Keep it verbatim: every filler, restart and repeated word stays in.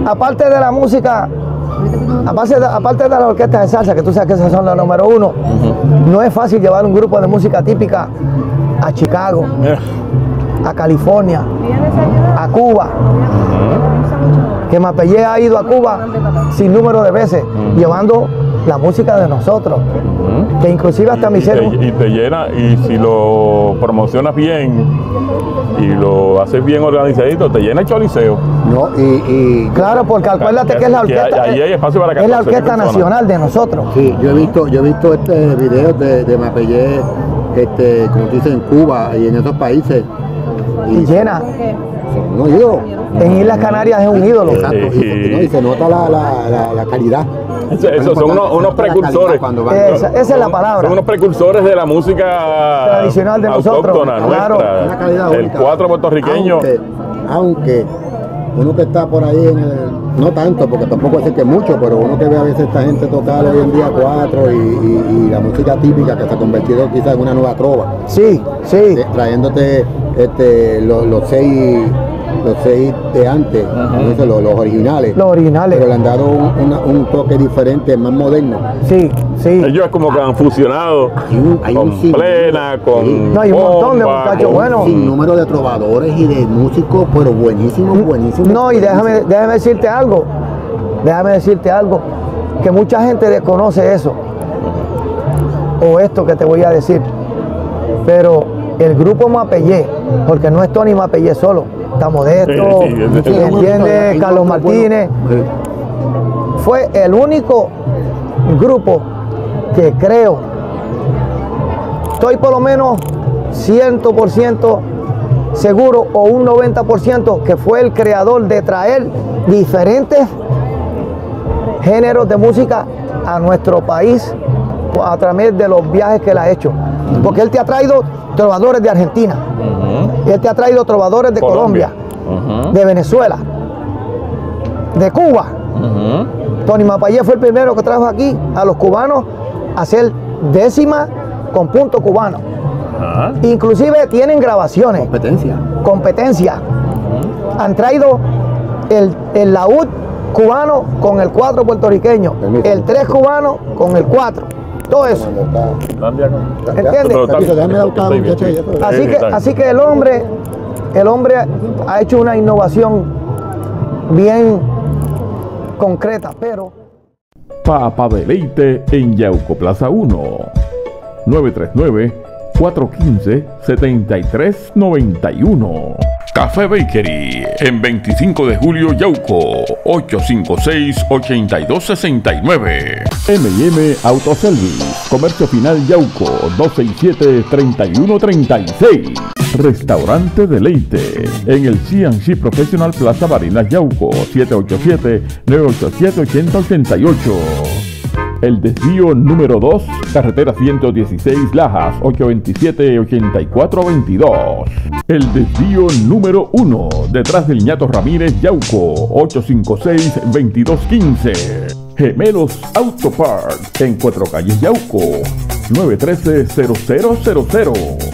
aparte de la música, aparte de, aparte de las orquestas de salsa, que tú sabes que esas son las número uno, uh-huh. no es fácil llevar un grupo de música típica a Chicago, yeah. a California, a Cuba. Uh-huh. Que Mapellé ha ido a Cuba sin número de veces, uh-huh. llevando la música de nosotros, uh-huh. que inclusive hasta mi ser... Y te llena, y si lo promocionas bien y lo haces bien organizadito, te llena el choliseo. No, y, y claro, porque acuérdate que, que es la orquesta, que hay, hay espacio para es la orquesta nacional de nosotros. Sí, yo he visto, yo he visto este videos de, de Mapellé, este, como tú dices, en Cuba y en otros países. Y, y llena. Son unos ídolos. En Islas Canarias es un ídolo. Exacto, y, y, no, y se nota la, la, la, la calidad. Eso, eso son unos, unos precursores. Esa, esa es la palabra. Son unos precursores de la música tradicional de nosotros. Claro. Una calidad el única. cuatro puertorriqueño. Aunque, aunque uno que está por ahí en el, no tanto, porque tampoco es que es mucho, pero uno que ve a veces esta gente tocar hoy en día cuatro y, y, y la música típica que se ha convertido quizás en una nueva trova. Sí, sí. Eh, trayéndote este, los, los seis los seis de antes, uh-huh. dice, los, los originales. Los originales. Pero le han dado un, una, un toque diferente, más moderno. Sí, sí. Ellos como que han fusionado hay un, hay con un plena, con sí. No, hay un montón de muchachos buenos. Sin número de trovadores y de músicos, pero buenísimos, buenísimos. No, y déjame, déjame decirte algo, déjame decirte algo, que mucha gente desconoce eso, o esto que te voy a decir, pero el grupo Mapellé, porque no es Tony Mapellé solo, está Modesto, sí, sí, sí, ¿entiendes? Carlos Martínez, bueno. Fue el único grupo que creo, estoy por lo menos cien por ciento seguro o un noventa por ciento que fue el creador de traer diferentes géneros de música a nuestro país a través de los viajes que él ha hecho. Porque él te ha traído trovadores de Argentina, uh-huh. él te ha traído trovadores de Colombia, Colombia uh-huh. de Venezuela, de Cuba. Uh-huh. Tony Mapellé fue el primero que trajo aquí a los cubanos a hacer décima con punto cubano. Uh-huh. Inclusive tienen grabaciones. Competencia. Competencia. Uh-huh. Han traído el, el laúd cubano con el cuatro puertorriqueño, Permítame. el tres cubano con el cuatro. Todo eso. ¿Entiendes? Así que, así que el hombre, el hombre ha hecho una innovación bien concreta, pero... Papa Deleite en Yauco Plaza uno. nueve tres nueve, cuatro uno cinco, siete tres nueve uno. Café Bakery en veinticinco de julio Yauco, ocho cinco seis, ocho dos seis nueve. M y M Autoservice, Comercio Final Yauco, dos seis siete, tres uno tres seis. Restaurante Deleite en el C and C Professional Plaza Barinas Yauco, siete ocho siete, nueve ocho siete, ocho cero ocho ocho. El desvío número dos, carretera ciento dieciséis Lajas, ocho dos siete, ocho cuatro dos dos. El desvío número uno, detrás del Ñato Ramírez Yauco, ocho cinco seis, veintidós quince. Gemelos Auto Parts en Cuatro Calles Yauco, nueve uno tres, cero cero cero cero.